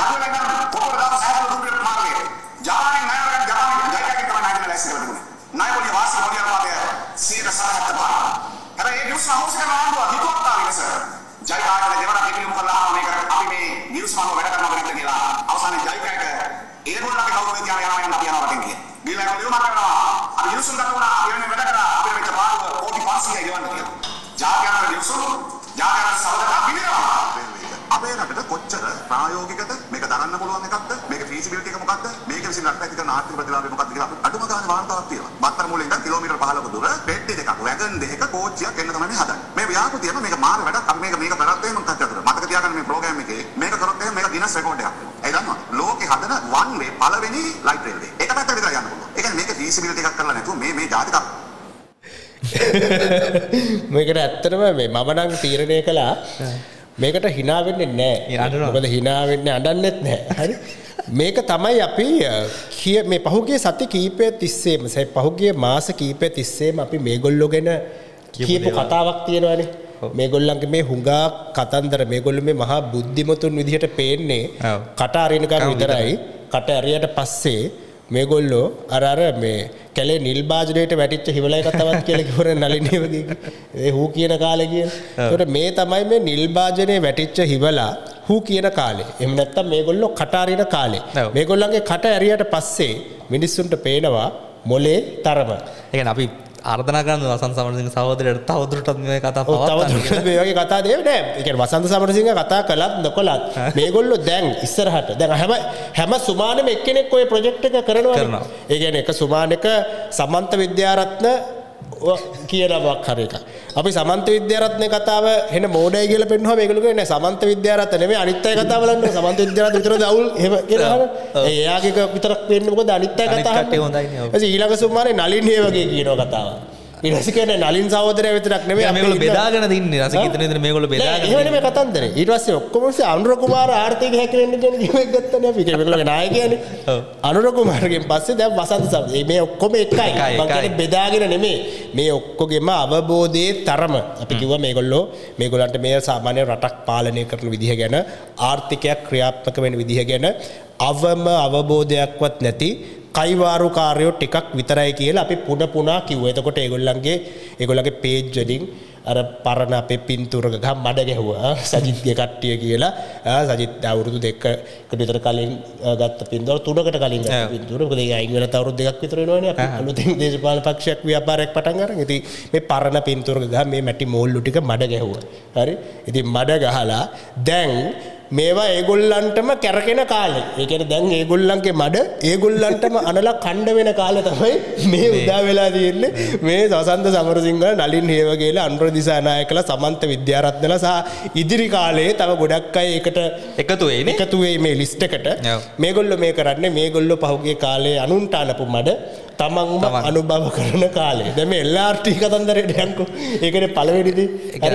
අතුලෙන් කොටල දාපු සෑහළු රූපේ මාර්ගය. ජපානයේ ණයවරන් ජපානයේ ජයකකින් තමයි ණය දෙන ලැස්ති කරලා තිබුණේ. ණය පොලිය වාර්ෂික පොලිය අනුපාතය 175. හැබැයි ඒ නිවුස් හවුස් එකේ ආණ්ඩුව හිතුවක් තාවිනස. ජයකාට දෙවරක් පිටියුම් කළා මේක අපි මේ නිවුස් මානව වැඩ කරනවා නැද්ද කියලා. අවසානයේ ජයකාට ඒගොල්ලන්ගේ කවුරුද කියන යනවා නම් අපි යනවා වටින් කිය. ගිහලා ඒක ලියුමක් කරනවා. අපි නිවුස් උන් ගන්නවා අපි වෙන වැඩ කරා අපිට මෙච්ච බාහිර කෝටි 500යි ගෙවන්න කියලා. ජාත්‍යන්තර නිවුස් ජාත්‍යන්තර සමගතා පිළිනවා. අපේ රටට කොච්චර ප්‍රායෝගිකද මේක දරන්න පුළුවන් එකක්ද මේක ෆීසිබිලිටි එක මොකක්ද මේක විසින් රටට ඇති කරන ආර්ථික ප්‍රතිලාභය මොකක්ද කියලා අඩුම ගානේ වාර්තාවක් තියෙනවා. බත්තර මුලින් ඉඳන් කිලෝමීටර් 15ක දුර පෙට්ටි දෙකක් වැගන් දෙකක කෝච්චියක් එන්න තමයි මේ හදන්නේ. මේ ව්‍යාපෘතියම මේක මාර වැඩක්. අපි මේක කරත් එහෙම මොකක්ද කරන්නේ. මතක තියාගන්න මේ ප්‍රෝග්‍රෑම් එකේ මේක කරොත් එහෙම මේක ගිනස් රෙකෝඩ් එකක්. ඒ දන්නවා. ලෝකේ හදන වන් වේ පළවෙනි ලයිට් රේල් වේ. ඒක පැත්තට විතර යන්න පුළුවන්. ඒ කියන්නේ මේක ෆීසිබිලිටි එකක් කරලා නැතුව මේ ජාතික මේකට ඇත්තටම මේ මම නම් තීරණය කළා මේකට hina වෙන්නේ නැහැ. මොකද hina වෙන්නේ අඬන්නෙත් නැහැ. හරි. මේක තමයි අපි මේ පහුගිය සති කීපය තිස්සේම පහුගිය මාස කීපය තිස්සේම අපි මේගොල්ලෝ ගැන කියපු කතාවක් තියෙනවානේ. මේගොල්ලන්ගේ මේ හුඟා කතන්දර මේගොල්ලෝ මේ මහා බුද්ධිමතුන් විදිහට පේන්නේ කට අරිනකන් විතරයි. කට ඇරියට පස්සේ මේගොල්ලෝ අර මේ කැලේ නිල් භාජනයට වැටිච්ච හිවලයි කතාවක් කියලා කිව්වර නලිනේ වගේ. ඒ හූ කියන කාලේ කියන. ඒකට මේ තමයි මේ නිල් භාජනයේ වැටිච්ච හිවලා හූ කියන කාලේ. එහෙම නැත්නම් මේගොල්ලෝ කට අරින කාලේ. මේගොල්ලන්ගේ කට ඇරියට පස්සේ මිනිස්සුන්ට පේනවා මොලේ තරම. ඒ කියන්නේ අපි ආර්දනා කරන වසන්ත සමරසිංහ සහෝදරයට තවදුරටත් මේ කතා පවත්වන්න. මේ වගේ කතා දෙන්නේ නැහැ. ඒ කියන්නේ වසන්ත සමරසිංහ කතා කළත් නොකළත් මේගොල්ලෝ දැන් ඉස්සරහට දැන් හැම සුමානෙම එක්කෙනෙක් ඔය ප්‍රොජෙක්ට් එක කරනවා. ඒ කියන්නේ එක සුමානෙක සමන්ත විද්‍යාරත්න කියනවක් හරි එක. අපි සමන්ත විද්‍යාරත්න කතාව එන මෝඩයි කියලා පෙන්නනවා මේගොල්ලෝ කියන්නේ සමන්ත විද්‍යාරත්න නෙමෙයි අනිත් අය කතාව බලන්න සමන්ත විද්‍යාරත්න විතරද අවුල් එහෙම කියලා අහන. එයාගේ විතරක් වෙන්නේ මොකද අනිත් අය කතාව. අනිත් කටේ හොඳයි නේ. ඒ ඊළඟ සුමානේ නලින් හේ වගේ කියනවා කතාව. ඊට නලින් සහෝදරයා විතරක් නෙමෙයි මේගොල්ලෝ බෙදාගෙන දින්නේ රසිකිතන විතර මේගොල්ලෝ බෙදාගෙන එහෙම නෙමෙයි කතන්දරේ. ඊට පස්සේ ඔක්කොම අනුර කුමාර ආර්ථික හැකිරෙන්න කියන කිව්වෙක් ගත්තනේ අපි. ඒක මේගොල්ලෝගේ නායකයානේ. ඔව්. අනුර කුමාරගෙන් පස්සේ දැන් වසන්ත සමරසිංහ මේ ඔක්කොම එකයි. මම කියන්නේ බෙදාගෙන නෙමෙයි. මේ ඔක්කොගෙම අවබෝධයේ තරම. අපි කිව්වා මේගොල්ලන්ට මේ සාමාන්‍ය රටක් පාලනය කරන විදිහ ගැන ආර්ථිකයක් ක්‍රියාත්මක වෙන විදිහ ගැන අවබෝධයක්වත් නැති කයිවාරු කාර්යෝ ටිකක් විතරයි කියලා අපි පුනා කිව්වා. එතකොට ඒගොල්ලන්ගේ පේජ් වලින් අර පරණ අපේ පින්තූරක ගහ මඩ ගැහුවා සජිත්ගේ කට්ටිය කියලා. සජිත් අවුරුදු 2කට විතර කලින් ගත්ත පින්තූර 3කට කලින් ගත්ත පින්තූර. මොකද ඒ අයින් වෙලා අවුරුදු 2ක් විතර වෙනවනේ අපි අලුතෙන් දේශපාලන පක්ෂයක් ව්‍යාපාරයක් පටන් අරන්. ඉතින් මේ පරණ පින්තූරක ගහ මේ මැටි මෝල්ලු ටික මඩ ගැහුවා. හරි. ඉතින් මඩ ගහලා දැන් මේවා ඒගොල්ලන්ටම කැරකෙන කාලේ. ඒ කියන්නේ දැන් ඒගොල්ලන්ගේ මඩ ඒගොල්ලන්ටම අනලා කණ්ඩ වෙන කාලේ තමයි මේ උදා වෙලා තියෙන්නේ. මේ වසන්ත සමරසිංහ නලින් හේවගේලා අනුර දිසානායකලා සමන්ත විද්‍යාරත්නලා සහ ඉදිරි කාලේ තව ගොඩක් අය එකට එකතු වෙයි මේ ලිස්ට් එකට. මේගොල්ලෝ මේ කරන්නේ මේගොල්ලෝ පහුගිය කාලේ අනුන්ට අනපු මඩ තමන්ම අනුභව කරන කාලේ. දැන් මේ LRT කතන්දරේට යන්කෝ. ඒකනේ පළවෙනි දේ.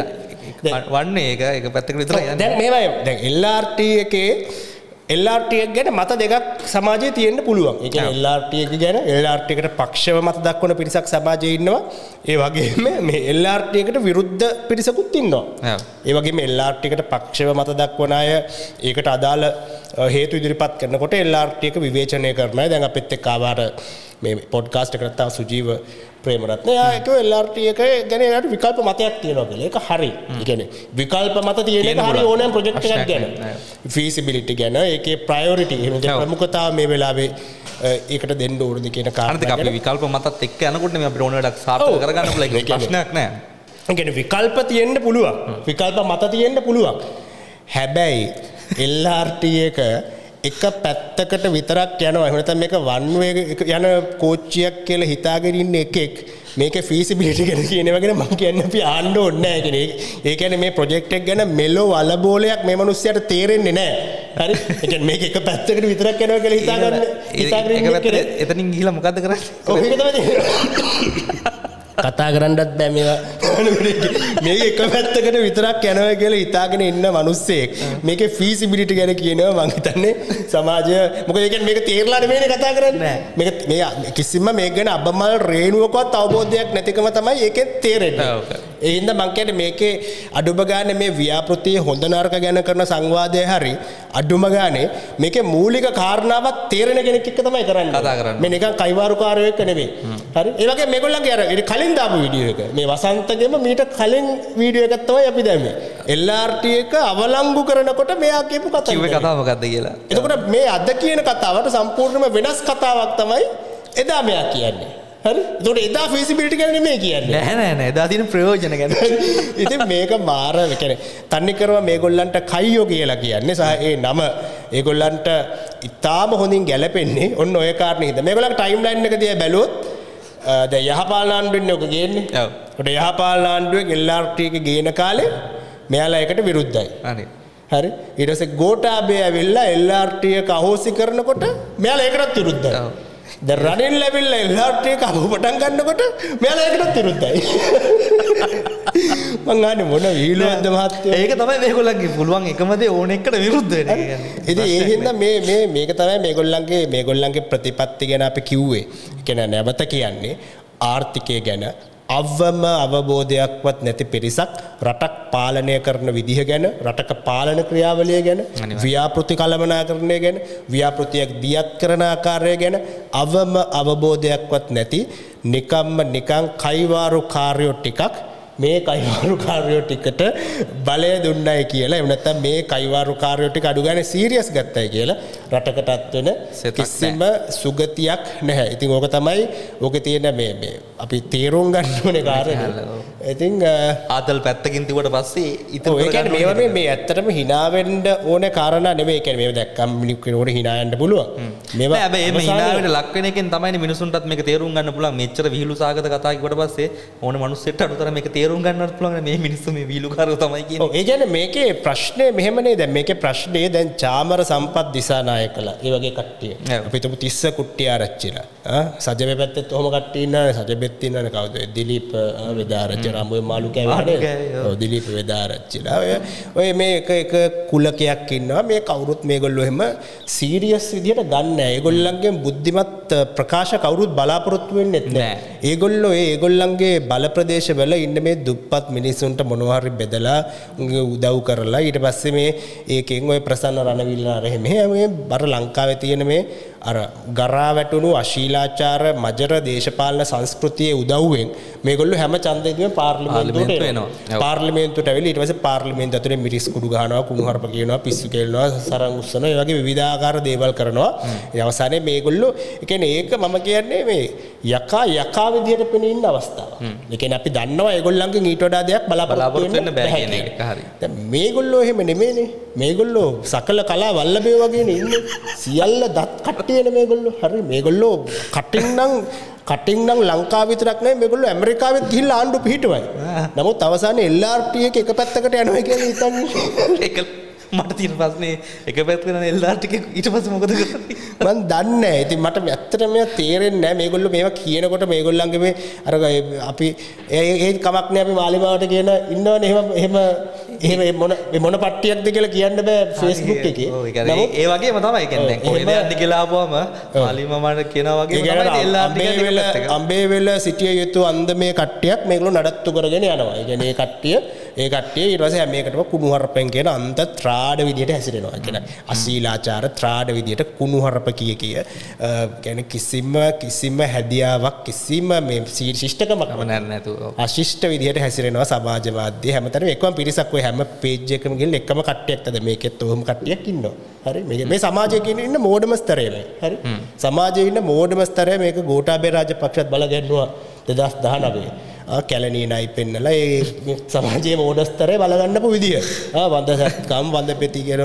වන්නේ ඒක පැත්තකට විතරයි යන්නේ. දැන් මේවයි දැන් LRT එකේ LRT එක ගැන මත දෙකක් සමාජයේ තියෙන්න පුළුවන්. ඒ කියන්නේ LRT එක ගැන LRT එකට පක්ෂව මත දක්වන පිරිසක් සමාජයේ ඉන්නවා. ඒ වගේම මේ LRT එකට විරුද්ධ පිරිසකුත් ඉන්නවා. ඒ වගේම LRT එකට පක්ෂව මත දක්වන අය ඒකට අදාළ හේතු ඉදිරිපත් කරනකොට LRT එක විවේචනය කරන අය දැන් අපිත් එක්ක ආවාර මේ පොඩ්කාස්ට් එකට තාම සුජීව ප්‍රේමරත්න ඒක LRT එක ගැන ඒකට විකල්ප මතයක් තියෙනවා කියලා. ඒක හරි. ඒ කියන්නේ විකල්ප මත තියෙන එක හරි ඕනෑම ප්‍රොජෙක්ට් එකක් ගැන. feasibility ගැන ඒකේ priority එහෙම ප්‍රමුඛතාව මේ වෙලාවේ ඒකට දෙන්න ඕනද කියන කාරණා. අපි විකල්ප මතත් එක්ක යනකොට මේ අපිට ඕන වැඩක් සාර්ථක කරගන්න පුළුවන් ඒක ප්‍රශ්නයක් නෑ. ඒ කියන්නේ විකල්ප තියෙන්න පුළුවන්. විකල්ප මත තියෙන්න පුළුවන්. හැබැයි LRT එක එක පැත්තකට විතරක් යනවා. එහෙම නැත්නම් මේක වන් වේ යන කෝච්චියක් කියලා හිතාගෙන ඉන්න එකෙක් මේකේ feasibility ගැන කියන ඒවා ගැන මම කියන්නේ අපි ආන්න ඕනේ නැහැ කියන්නේ. ඒ කියන්නේ මේ ප්‍රොජෙක්ට් එක ගැන මෙලෝ වලබෝලයක් මේ මිනිස්සයාට තේරෙන්නේ නැහැ. හරි? ඒ කියන්නේ මේක එක පැත්තකට විතරක් යනවා කියලා හිතාගෙන ඉන්න එතනින් ගිහිල්ලා මොකද්ද කරන්නේ? ඔව් ඒක තමයි. කතා කරන්නත් බෑ මේවා. මේක එක පැත්තකට විතරක් යනවා කියලා හිතාගෙන ඉන්න මිනිස්සෙක් මේකේ feasibility ගැන කියනවා මං හිතන්නේ සමාජය මොකද ඒ කියන්නේ මේක තේරලා නෙමෙයිනේ කතා කරන්නේ. මේක කිසිම මේක ගැන අබමල් රේණුවකවත් අවබෝධයක් නැතිකම තමයි ඒකෙන් තේරෙන්නේ. ඒ හින්දා මං කියන්නේ මේකේ අඩුම ගානේ මේ ව්‍යාපෘතියේ හොඳ නරක ගැන කරන සංවාදය හරි අඩුම ගානේ මේකේ මූලික කාරණාවක් තේරෙන කෙනෙක් එක්ක තමයි කරන්නේ. කතා කරන්නේ. මේ නිකන් කයිවාරුකාරයෝ එක්ක නෙමෙයි. හරි. ඒ වගේ මේගොල්ලන්ගේ අර කලින් දාපු වීඩියෝ එක. මේ වසන්තගෙම මීට කලින් වීඩියෝ එකක් තමයි අපි දැම්මේ. LRT එක අවලංගු කරනකොට මෙයා කියපු කතාව. කිව්වේ කතාව මොකද්ද කියලා. එතකොට මේ අද කියන කතාවට සම්පූර්ණයෙන්ම වෙනස් කතාවක් තමයි එදා මෙයා කියන්නේ. හරි. එතකොට එදා feasibility ගැන නෙමෙයි කියන්නේ. නෑ එදා තියෙන ප්‍රයෝජන ගැන. ඉතින් මේක මාර කියන්නේ තන්නේ කරව මේගොල්ලන්ට කයියෝ කියලා කියන්නේ සහ ඒ නම ඒගොල්ලන්ට ඉතාම හොඳින් ගැලපෙන්නේ ඔන්න ඔය කාරණේ හින්දා. මේගොල්ලන්ගේ ටයිම්ලයින් එක දිහා බැලුවොත් දැන් යහපාලන ආණ්ඩුවෙන්නේ ඔක ගේන්නේ. ඔව්. ඒකට යහපාලන ආණ්ඩුවේ LRT එක ගේන කාලේ මෙයාලා ඒකට විරුද්ධයි. හරි. ඊට පස්සේ ගෝඨාභය ඇවිල්ලා LRT එක අහෝසි කරනකොට මෙයාලා ඒකටත් විරුද්ධයි. ඔව්. දැන් රනිල් ඇවිල්ලා LRT එක අහුව පටන් ගන්නකොට මෙයාලා ඒකටත් විරුද්ධයි. මං අහන්නේ මොන වීලුවක්ද මහත්තයෝ. ඒක තමයි මේගොල්ලන්ගේ පුළුවන් එකම දේ ඕන එකට විරුද්ධ වෙන එක කියන්නේ. ඉතින් ඒ හින්දා මේක තමයි මේගොල්ලන්ගේ ප්‍රතිපත්ති ගැන අපි කිව්වේ. ඒ කියන්නේ නැවත කියන්නේ ආර්ථිකය ගැන අවම අවබෝධයක්වත් නැති පිරිසක් රටක් පාලනය කරන විදිහ ගැන රටක පාලන ක්‍රියාවලිය ගැන ව්‍යාපෘති කළමනාකරණය ගැන ව්‍යාපෘතියක් දියත් කරන ආකාරය ගැන අවම අවබෝධයක්වත් නැති නිකන් කයිවාරු කාර්යෝ ටිකක් මේ කයිවාරු කාර්යෝ ටිකට බලය දුන්නයි කියලා එහෙම නැත්නම් මේ කයිවාරු කාර්යෝ ටික අඩු ගානේ සීරියස් ගත්තයි කියලා රටකටත් වෙන කිසිම සුගතියක් නැහැ. ඉතින් ඕක තමයි ඕකේ තියෙන මේ අපි තීරුම් ගන්න ඕනේ කාර්යය. ඉතින් ආදල් පැත්තකින් තිබුවට පස්සේ ඉතින් ඒ කියන්නේ මේවා මේ ඇත්තටම hina වෙන්න ඕනේ කාරණා නෙමෙයි. ඒ කියන්නේ මේව දැක්කම කෙනෙකුට hina යන්න පුළුවන්. මේවා හැබැයි මේ hina වෙන්න ලක් වෙන එකෙන් තමයි මිනිසුන්ටත් මේක තේරුම් ගන්න පුළුවන්. මෙච්චර විහිළු සාගත කතා කිව්වට පස්සේ ඕනේ මිනිස්සෙට අනුතර මේක තේරුම් ගන්නත් පුළුවන් මේ මිනිස්සු මේ විහිළුකාරයෝ තමයි කියන්නේ. ඔව් ඒ කියන්නේ මේකේ ප්‍රශ්නේ මෙහෙමනේ දැන් මේකේ ප්‍රශ්නේ දැන් චාමර සම්පත් දිසානායකලා ඒ වගේ කට්ටිය. අපි හිතමු තිස්ස කුට්ටිය ආරච්චිලා. සජබේ පැත්තෙත් ඔහොම කට්ටිය ඉන්නවනේ. සජබෙත් ඉන්නවනේ කවුද? දිලීප් වෙදාරච්චි රාමුවේ මාළු කෑවේ. ඔව් දිලීප් වෙදාරච්චිලා. ඔය මේ එක කුලකයක් ඉන්නවා. මේ කවුරුත් මේගොල්ලෝ එහෙම සීරියස් විදියට ගන්න නැහැ. ඒගොල්ලන්ගේ බුද්ධිමත් ප්‍රකාශ කවුරුත් බලාපොරොත්තු වෙන්නේ නැහැ. ඒගොල්ලන්ගේ බල ප්‍රදේශවල ඉන්න මේ දුප්පත් මිනිස්සුන්ට මොනවා හරි බෙදලා උදව් කරලා ඊට පස්සේ මේ ඒකෙන් ඔය ප්‍රසන්න රණවිල්ල අර මේ බර ලංකාවේ තියෙන මේ අර ගරා වැටුණු අශීලාචාර මජර දේශපාලන සංස්කෘතියේ උදව්වෙන් මේගොල්ලෝ හැම ඡන්දෙදීම පාර්ලිමේන්තුවට එනවා. පාර්ලිමේන්තුවට ඇවිල්ලා ඊට පස්සේ පාර්ලිමේන්තුව ඇතුලේ මිරිස් කුඩු ගහනවා, කුණුහරුප කියනවා, පිස්සු කෙල්ලනවා, සරන් උස්සනවා, ඒ වගේ විවිධාකාර දේවල් කරනවා. ඒ අවසානයේ මේගොල්ලෝ ඒ කියන්නේ ඒක මම කියන්නේ මේ යකා විදියට පෙනී ඉන්න අවස්ථාවක්. ඒ කියන්නේ අපි දන්නවා ඒගොල්ලන්ගෙන් ඊට වඩා දෙයක් බලාපොරොත්තු වෙන්න බෑ කියන එක. හරි. දැන් මේගොල්ලෝ එහෙම නෙමෙයිනේ. මේගොල්ලෝ සකල කලා වල්ලභයෝ වගේනේ ඉන්නේ. සියල්ල දත් කට්ටියනේ මේගොල්ලෝ. හරි මේගොල්ලෝ කටින් නම් ලංකාව විතරක් නෙවෙයි මේගොල්ලෝ ඇමරිකාවෙත් ගිහිල්ලා ආණ්ඩු පිහිටුවයි. නමුත් අවසානයේ LRT එක පැත්තකට යනවා කියලා හිතන්නේ. ඒක මට තියෙන ප්‍රශ්නේ එක පැත්තකට යන LRT එක ඊට පස්සේ මොකද කරන්නේ? මම දන්නේ නැහැ. ඉතින් මට ඇත්තටම මේවා තේරෙන්නේ නැහැ. මේගොල්ලෝ මේවා කියනකොට මේගොල්ලන්ගේ මේ අර අපි ඒ කමක් නැහැ අපි මාලිමාවට කියන ඉන්නවනේ එහෙම මොන පට්ටියක්ද කියලා කියන්න බෑ Facebook එකේ. නමුත් ඒ වගේම තමයි කියන්නේ දැන් කොහෙද යන්නේ කියලා ආපුවම මාලිමාවට කියනවා වගේම තමයි LRT එක අම්බේවෙල සිටිය යුතු අන්දමේ කට්ටියක් මේගොල්ලෝ නඩත්තු කරගෙන යනවා. ඒ කියන්නේ ඒ කට්ටිය ඊට පස්සේ හැම එකටම කුණුහරුපෙන් කියන අන්ත ත්‍රාඩ විදියට හැසිරෙනවා. ඒ කියන්නේ අශීලාචාර ත්‍රාඩ විදියට කුණුහරුප කිය කියන්නේ කිසිම හැදියාවක් කිසිම මේ ශිෂ්ටකමක් නැතුව අශිෂ්ට විදියට හැසිරෙනවා සමාජවාදී හැමතැනම එකම පිරිසක් ඔය හැම පේජ් එකකම ගිහින් එකම කට්ටියක් තමයි මේකෙත් ඔහොම කට්ටියක් ඉන්නවා. හරි මේ සමාජයේ ඉන්න මෝඩම ස්තරේ හරි සමාජයේ ඉන්න මෝඩම ස්තරේ මේක ගෝඨාභය රාජපක්ෂත් බල ගැන්නුවා 2019 කැලණිය නයි පෙන්නලා ඒ සමාජයේ මෝඩස්තරේ බලගන්නපු විදිය. වන්දසත්කම් වන්දපෙති කියන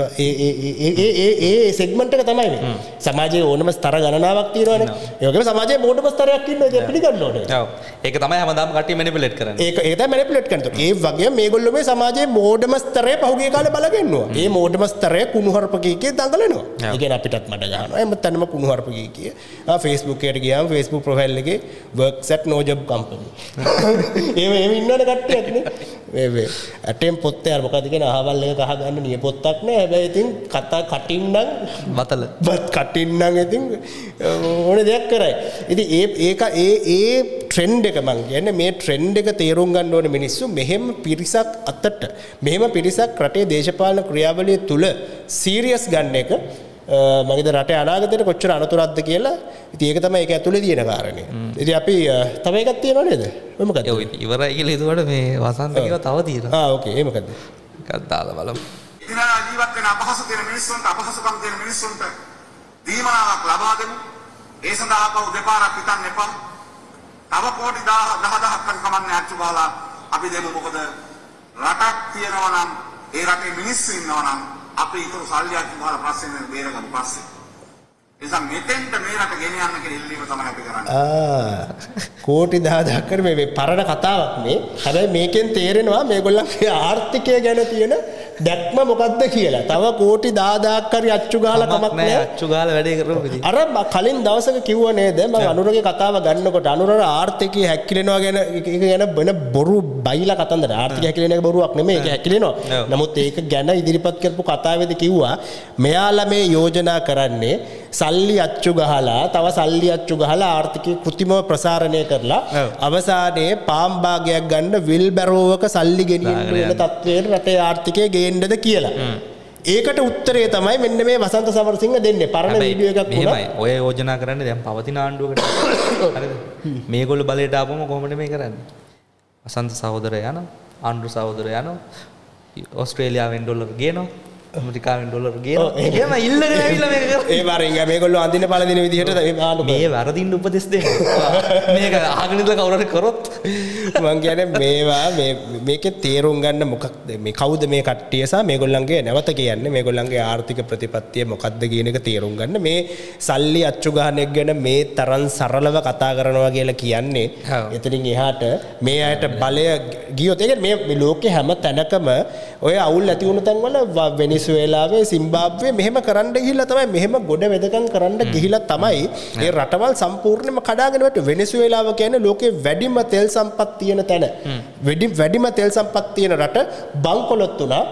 ඒ සෙග්මන්ට් එක තමයි මේ. සමාජයේ ඕනම ස්තර ගණනාවක් තියෙනවානේ. ඒ වගේම සමාජයේ මෝඩම ස්තරයක් ඉන්නවා ඒක පිළිගන්න ඕනේ. ඔව්. ඒක තමයි හැමදාම කට්ටිය මැනිපියුලේට් කරන්නේ. ඒක තමයි මැනිපියුලේට් කරන්නේ. ඒ වගේම මේගොල්ලෝ මේ සමාජයේ මෝඩම ස්තරේ පහුගිය කාලේ බලගන්නවා. ඒ මෝඩම ස්තරේ කුණුහරුප කීකේ දඟලනවා. ඒ කියන්නේ අපිටත් මඩ ගන්නවා. එහෙම තැනම කුණුහරුප කීකේ. Facebook එකට ගියාම Facebook ප්‍රොෆයිල් එකේ works at no job company. එහෙම ඉන්නවනේ කට්ටියක් නේ මේ ඇටෙන් පොත්තේ අර මොකද කියන අහවල් එක කහ ගන්න නිය පොත්තක් නෑ හැබැයි ඉතින් කටින් නම් බත් කටින් නම් ඉතින් ඕනේ දෙයක් කරයි ඉතින් ඒක ට්‍රෙන්ඩ් එක මං කියන්නේ මේ ට්‍රෙන්ඩ් එක තේරුම් ගන්න ඕනේ මිනිස්සු මෙහෙම පිරිසක් අතට මෙහෙම පිරිසක් රටේ දේශපාලන ක්‍රියාවලිය තුල සීරියස් ගන්න එක මගේද රටේ අනාගතයට කොච්චර අනතුරක්ද කියලා ඉතින් ඒක තමයි ඒක ඇතුලේ තියෙන කාරණේ. ඉතින් අපි තව එකක් තියෙනව නේද? මොකක්ද? ඔව් ඉවරයි කියලා එතකොට මේ වසන්ත කියලා තව තියෙනවා. ඕකේ ඒ මොකද්ද? එකක් දාලා බලමු. ඉතින් ජීවත් වෙන අපහසු තියෙන මිනිස්සුන්ට අපහසුකම් තියෙන මිනිස්සුන්ට දීමනාවක් ලබා දෙමු. ඒ සඳහා අපව දෙපාරක් හිතන්න එපා. තව කෝටි 10,000ක් කමන්නේ අච්චු බහලා අපි දෙමු. මොකද රටක් තියෙනවා නම් ඒ රටේ මිනිස්සු ඉන්නවා නම් අපි ඊට සල්ලි අච්චු බහලා පස්සේ බේරගමු පස්සේ. එසම් මෙතෙන්ට මේ රට ගෙන යන්න කියලා ඉල්ලීම තමයි අපි කරන්නේ. කෝටි 10,000ක් කර මේ පරණ කතාවක් මේ. හැබැයි මේකෙන් තේරෙනවා මේගොල්ලන්ගේ ආර්ථිකය ගැන තියෙන දැක්ම මොකද්ද කියලා. තව කෝටි 10,000ක් හරි අච්චු ගහලා කමක් නැහැ. අච්චු ගහලා වැඩේ කරමු ඉතින්. අර කලින් දවසක කිව්වා නේද මම අනුරගේ කතාව ගන්නකොට අනුරගේ ආර්ථිකය හැකිලෙනවා ගැන ඒක ගැන වෙන බොරු බයිලා කතන්දර. ආර්ථිකය හැකිලෙන එක බොරුවක් නෙමෙයි ඒක හැකිලෙනවා. නමුත් ඒක ගැන ඉදිරිපත් කරපු කතාවේදී කිව්වා මෙයාලා මේ යෝජනා කරන්නේ සල්ලි අච්චු ගහලා තව සල්ලි අච්චු ගහලා ආර්ථිකය කෘත්‍රිමව ප්‍රසාරණය කරලා අවසානයේ පාම් භාගයක් ගන්න විල් බැරෝවක සල්ලි ගෙනියන්න වෙන තත්ත්වයට රටේ ආර්ථිකය ගේන්නද කියලා. ඒකට උත්තරේ තමයි මෙන්න මේ වසන්ත සමරසිංහ දෙන්නේ. පරණ වීඩියෝ එකක් වුණා. මෙහෙමයි. ඔය යෝජනා කරන්නේ දැන් පවතින ආණ්ඩුවකට. හරිද? මේගොල්ලෝ බලයට ආවම කොහොමද මේ කරන්නේ? වසන්ත සහෝදරයා යනවා, ආණ්ඩු සහෝදරයා යනවා, ඕස්ට්‍රේලියාවෙන් ඩොලර් ගේනවා. ඇමරිකාවෙන් ඩොලර් ගේනවා. එහෙම ඉල්ලගෙන ඇවිල්ලා මේක කරා. ඒ වරින් මේගොල්ලෝ අඳින පළදින විදිහට මේ වරදින්න උපදෙස් දෙනවා. මේක අහගෙන ඉඳලා කවුරු හරි කරොත් මං කියන්නේ මේවා මේකේ තේරුම් ගන්න මොකක්ද මේ කවුද මේ කට්ටිය සහ මේගොල්ලන්ගේ නැවත කියන්නේ මේගොල්ලන්ගේ ආර්ථික ප්‍රතිපත්තිය මොකක්ද කියන එක තේරුම් ගන්න මේ සල්ලි අච්චු ගහන එක ගැන මේ තරම් සරලව කතා කරනවා කියලා කියන්නේ එතනින් එහාට මේ අයට බලය ගියොත් ඒ කියන්නේ මේ ලෝකේ හැම තැනකම ඔය අවුල් ඇති වුණ තැන් වල වෙනිසුවෙලාවේ සිම්බාබ්වේ මෙහෙම කරන්න ගිහිල්ලා තමයි මෙහෙම ගොඩ වෙදකම් කරන්න ගිහිල්ලා තමයි මේ රටවල් සම්පූර්ණයෙන්ම කඩාගෙන වැටෙන්නේ. වෙනිසුවෙලාව කියන්නේ ලෝකේ වැඩිම තෙල් සම්පත් තියෙන තැන. වැඩිම තෙල් සම්පත් තියෙන රට බංකොලොත් වුණා.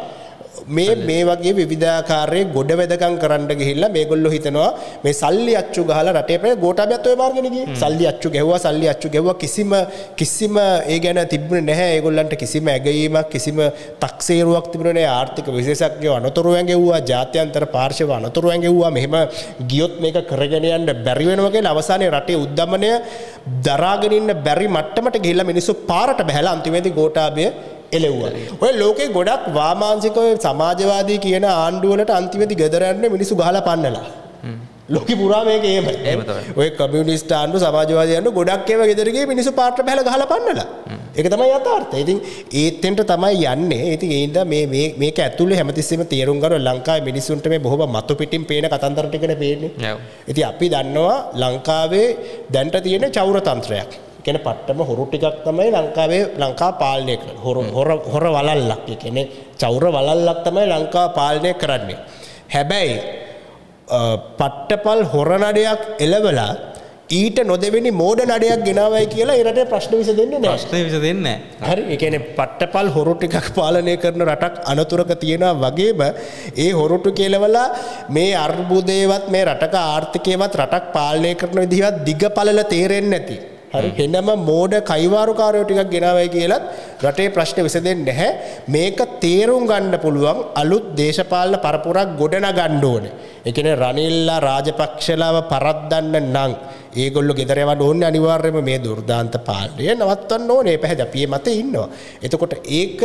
මේ වගේ විවිධාකාරයේ ගොඩ වෙදකම් කරන්න ගිහිල්ලා මේගොල්ලෝ හිතනවා මේ සල්ලි අච්චු ගහලා රටේ ප්‍රේ ගෝඨාභයත් ඔය මාර්ගෙනේ ගියේ. සල්ලි අච්චු ගැහුවා කිසිම ඒ ගැන තිබුණේ නැහැ. ඒගොල්ලන්ට කිසිම ඇගයීමක් කිසිම තක්සේරුවක් තිබුණේ නැහැ. ආර්ථික විශේෂඥයෝ අනතුරු වැඟෙව්වා, ජාත්‍යන්තර පාර්ශව අනතුරු වැඟෙව්වා. මෙහෙම ගියොත් මේක කරගෙන යන්න බැරි වෙනවා කියලා අවසානයේ රටේ උද්දමනය දරාගෙන ඉන්න බැරි මට්ටමට ගිහිල්ලා මිනිස්සු පාරට බහැලා අන්තිමේදී ගෝඨාභය එලෙව්වා. ඔය ලෝකේ ගොඩක් වාමාංශික සමාජවාදී කියන ආණ්ඩුවලට අන්තිමේදී ගෙදර යන්නේ මිනිස්සු ගහලා පන්නලා. ලෝකෙ පුරා මේක එහෙමයි. ඔය කමියුනිස්ට් ආණ්ඩු සමාජවාදී ආණ්ඩු ගොඩක් ඒවා ගෙදර ගියේ මිනිස්සු පාරට බහලා ගහලා පන්නලා. ඒක තමයි යථාර්ථය. ඉතින් ඒත්ෙන්ට තමයි යන්නේ. ඉතින් ඒ හින්දා මේක ඇතුලේ හැමතිස්සෙම තේරුම් ගන්න ලංකාවේ මිනිස්සුන්ට මේ බොහොම මතු පිටින් පේන කතන්දර ටිකනේ පේන්නේ. ඉතින් අපි දන්නවා ලංකාවේ දැන්ට තියෙන චෞර තන්ත්‍රයක්. කියන්නේ පට්ටම හොරු ටිකක් තමයි ලංකාව පාලනය කරන්නේ. හොර වලල්ලක්. ඒ කියන්නේ චෞර වලල්ලක් තමයි ලංකාව පාලනය කරන්නේ. හැබැයි පට්ටපල් හොර නඩයක් එලවලා ඊට නොදෙවෙනි මෝඩ නඩයක් ගෙනාවයි කියලා ඒ රටේ ප්‍රශ්න විසඳෙන්නේ නැහැ. ප්‍රශ්න විසඳෙන්නේ නැහැ. හරි. ඒ කියන්නේ පට්ටපල් හොරු ටිකක් පාලනය කරන රටක් අනතුරක තියෙනවා වගේම ඒ හොරු ටික කෙලවලා මේ අර්බුදේවත් මේ රටක ආර්ථිකයවත් රටක් පාලනය කරන විදිහවත් දිගපළල තේරෙන්නේ නැති. හරි වෙනම මෝඩ කයිවාරුකාරයෝ ටිකක් ගෙනාවයි කියලත් රටේ ප්‍රශ්න විසඳෙන්නේ නැහැ. මේක තේරුම් ගන්න පුළුවන් අලුත් දේශපාලන පරපුරක් ගොඩනගන්න ඕනේ. ඒ කියන්නේ රනිල්ලා රාජපක්ෂලාව පරද්දන්න නම් ඒගොල්ලෝ ගෙදර යවන්න ඕනේ අනිවාර්යයෙන්ම මේ දුර්දාන්ත පාලනය නවත්තන්න ඕනේ. ඒ පැහැදිලි අපි මේ මතේ ඉන්නවා. එතකොට ඒක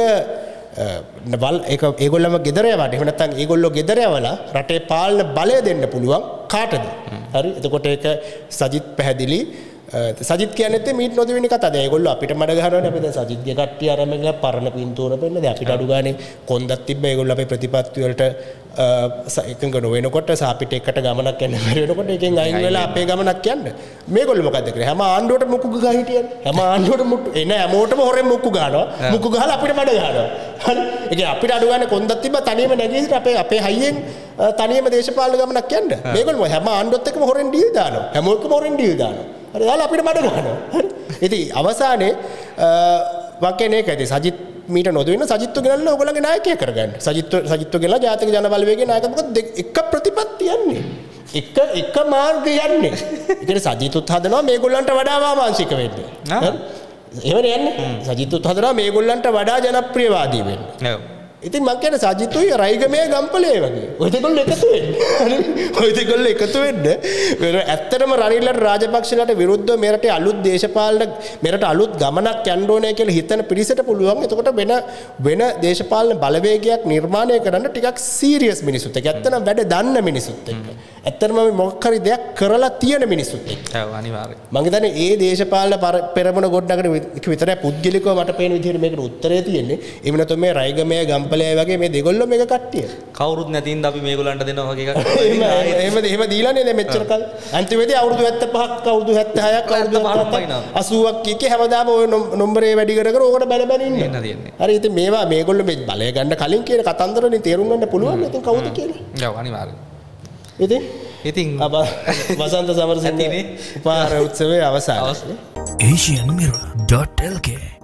ඒගොල්ලම ගෙදර යවන්න. එහෙම නැත්නම් ඒගොල්ලෝ ගෙදර යවලා රටේ පාලන බලය දෙන්න පුළුවන් කාටද? හරි. එතකොට ඒක සජිත් පැහැදිලි සජිත් කියන්නේ මීට නොදෙවෙනි කතාවද? ඒගොල්ලෝ අපිට මඩ ගහනවානේ. අපි දැන් සජිත්ගේ කට්ටිය අරගෙන ගියා පරණ පින්තූර පෙන්න. දැන් අපිට අඩු ගානේ කොන්දක් තිබ්බ. ඒගොල්ලෝ අපේ ප්‍රතිපත්ති වලට එකඟ නොවෙනකොට අපිට එකට ගමනක් යන්න බැරි වෙනකොට එකෙන් අයින් වෙලා අපේ ගමනක් යන්න. මේගොල්ලෝ මොකද්ද කරන්නේ? හැම ආණ්ඩුවටම මුක්කු ගහ හිටියන්නේ. හැම ආණ්ඩුවටම එන හැමෝටම හොරෙන් මුක්කු ගහනවා. මුක්කු ගහලා අපිට මඩ ගහනවා. හරි. ඒ කියන්නේ අපිට අඩු ගානේ කොන්දක් තිබ්බ තනියම නැගී අපේ හයියෙන් තනියම දේශපාලන ගමනක් යන්න. මේගොල්ලෝ හැම ආණ්ඩුවත් එක්කම හොරෙන් ඩීල් දානවා. හැමෝටම හොරෙන් ඩීල් දානවා. හරි දාලා අපිට මඩ ගහනවා. හරි. ඉතින් අවසානයේ වකේනේ කැදී සජිත් මීට නොදෙන්න සජිත්ව ගෙනල්ලා ඕගොල්ලන්ගේ නායකයෙක් කරගන්න. සජිත්ව ගෙනල්ලා ජාතික ජන බලවේගයේ නායකයෙක් මොකද එක ප්‍රතිපත්තිය යන්නේ. එක මාර්ග යන්නේ. ඒකට සජිතුත් හදනවා මේගොල්ලන්ට වඩා වාමාංශික වෙන්න. එහෙමනේ යන්නේ. සජිතුත් හදනවා මේගොල්ලන්ට වඩා ජනප්‍රියවාදී වෙන්න. ඔව්. ඉතින් මං කියන්නේ සජිතුයි රයිගමේ ගම්පලේ වගේ. ඔය දෙකොල්ල එකතු වෙන්න. ඔය දෙකොල්ල එකතු වෙන්න. ඇත්තටම රනිල්ලට රාජපක්ෂලට විරුද්ධව මෙරටේ අලුත් දේශපාලන මෙරට අලුත් ගමනක් යන්න ඕනේ කියලා හිතන පිරිසට පුළුවන්. එතකොට වෙන දේශපාලන බලවේගයක් නිර්මාණය කරන්න ටිකක් සීරියස් මිනිසුත් එක්ක. ඇත්තටම වැඩ දන්න මිනිසුත් එක්ක. ඇත්තටම මොකක් හරි දෙයක් කරලා තියෙන මිනිසුත් එක්ක. ඔව් අනිවාර්යයෙන්. මං හිතන්නේ ඒ දේශපාලන පෙරමුණ ගොඩනගන විතරයි පුද්ගලිකව මට පේන විදිහට මේකට උත්තරේ තියෙන්නේ. එහෙම නැත්නම් මේ රයිගමේ ගම්පලේ වගේ මේ දෙගොල්ලෝ මේක කට්ටිය. කවුරුත් නැතිනම් අපි මේගොල්ලන්ට දෙනවා වගේ එකක්. එහෙම දීලානේ දැන් මෙච්චර කල්. අන්තිමේදී අවුරුදු 75ක් අවුරුදු 76ක් අවුරුදු 80ක් කීකේ හැමදාම ওই නම්බරේ වැඩි කර ඕකට බැල බැල ඉන්නේ. හරි ඉතින් මේවා මේගොල්ලෝ මේ බලය ගන්න කලින් කියන කතන්දරවලින් තේරුම් ගන්න පුළුවන්. ඉතින් කවුද කියලා? ඔව් අනිවාර්යයෙන්. ඉතින් වසන්ත සමරසිංහ උපාහාර උත්සවයේ අවසානයේ asianmirror.lk